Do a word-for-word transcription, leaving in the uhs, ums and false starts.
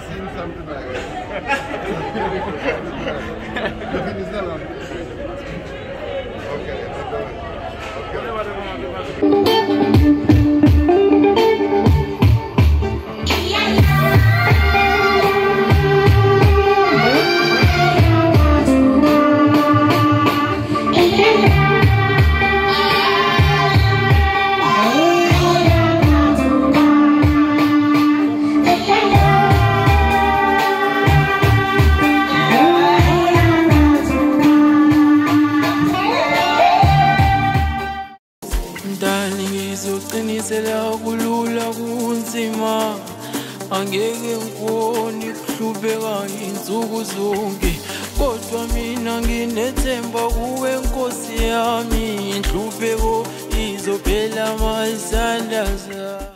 seen something like that. It's not long. Okay, ngizoqinisela kulula kunzima angeke ngibone kuhlubeka insuku zonke kodwa mina nginethemba kuwe Nkosi yami inhlupeko izophela masandla